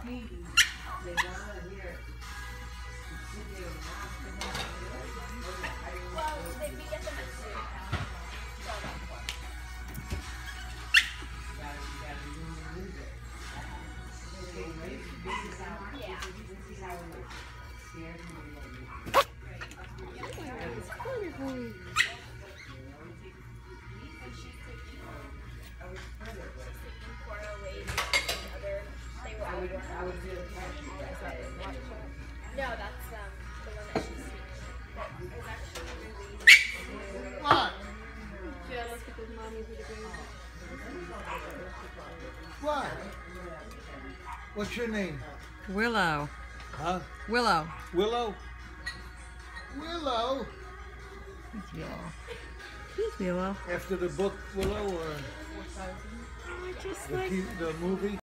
No, that's the one that she's seen. It was actually really. What? Jealous because mommy's with a baby. What? What's your name? Willow. Huh? Willow. Willow? Willow? He's Willow. He's Willow. After the book Willow or Just the movie?